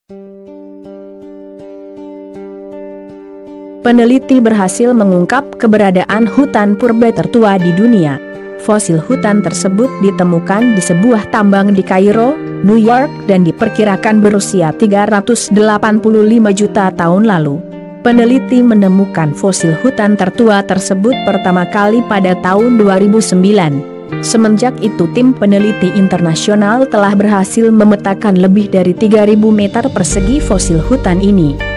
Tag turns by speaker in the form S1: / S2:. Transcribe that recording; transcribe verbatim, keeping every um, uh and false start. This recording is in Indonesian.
S1: Peneliti berhasil mengungkap keberadaan hutan purba tertua di dunia. Fosil hutan tersebut ditemukan di sebuah tambang di Kairo, New York dan diperkirakan berusia tiga ratus delapan puluh lima juta tahun lalu. Peneliti menemukan fosil hutan tertua tersebut pertama kali pada tahun dua ribu sembilan. Semenjak itu tim peneliti internasional telah berhasil memetakan lebih dari tiga ribu meter persegi fosil hutan ini.